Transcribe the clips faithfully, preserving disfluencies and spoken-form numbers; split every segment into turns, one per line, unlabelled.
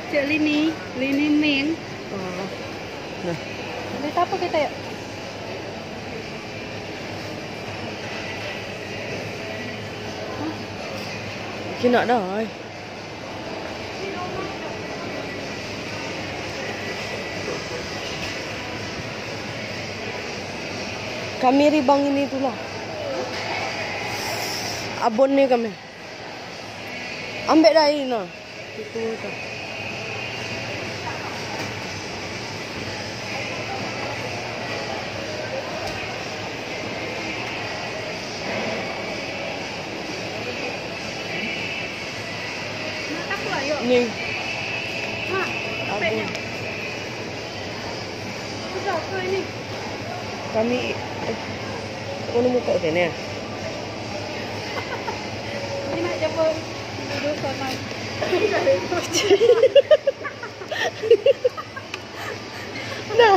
Cik Lini, Lini Min.
Oh. Nah.
Beli apa kita ya?
Mungkin nak dah. Eh. Kami ribang ini itulah. Abon ni kami. Ambil dah ini nah. Itu tu. Ni.
Ha, abon. Sudah apa ini?
Kami eh, kau nak buka sini ya?
Ini nak jumpa duduk sana.
Nah.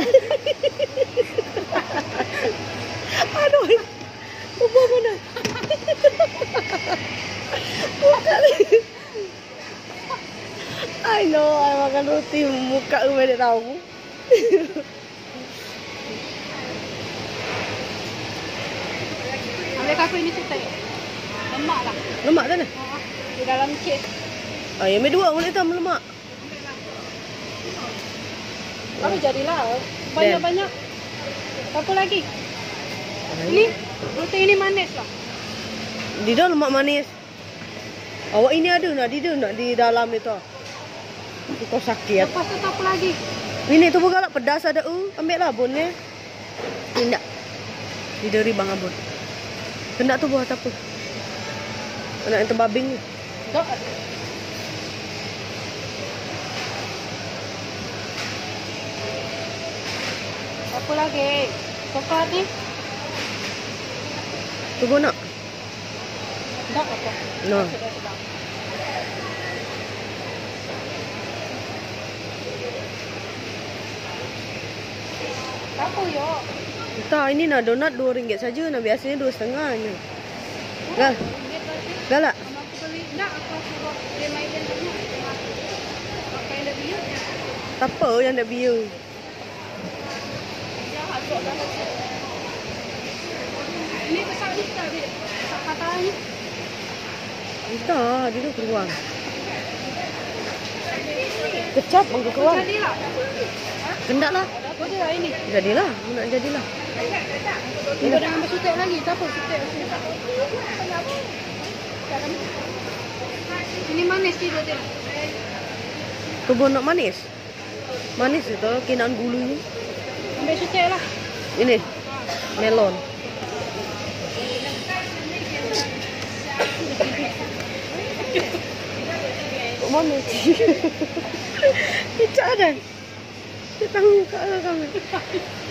Aduh. Buka mana? Buka lagi. I know, I makan roti muka lu tidak tahu.
Ambil kaku ini kita. Lemak lah.
Lemak kan?
Di dalam kes.
Ah, yang dua boleh tam lemak.
Kalau jadilah banyak-banyak. Apa lagi? Ini roti ini manis lah.
Di dalam lemak manis. Awak ini ada nak di dalam nak di dalam itu. Kau sakit.
Lepas tu apa lagi?
Ini tu bukan lah pedas ada u. Ambil lah abonnya. Tidak. Di dari bang abon. Kena tu buat apa? Anak yang terbabing ni.
Tak. Apa lagi? Coklat ni?
Tunggu nak.
Tak apa.
No.
Apa yo?
Tak, ini nak donat dua ringgit saja. Nah biasanya dua setengahnya. Gal. Galak.
Aku beli tak apa suruh dia main dia tengok. Apa yang dah biar?
Tak apa yang dah biar.
Jahat kok dah. Ini besar ni tak dia? Besar kata ni.
Tak, dia tu keluar. Kecap bang keluar.
Jadilah.
Kendak lah.
Apa dia ini?
Jadilah, nak jadilah.
Kita dah ambil sutek lagi. Tak apa sutek. Ini manis dia dia.
Kebun nak manis. Manis itu kinaan gulunya.
Ambil sutek lah.
Ini melon. Kok mana sih? Tidak ada. Kita tahu kat kami.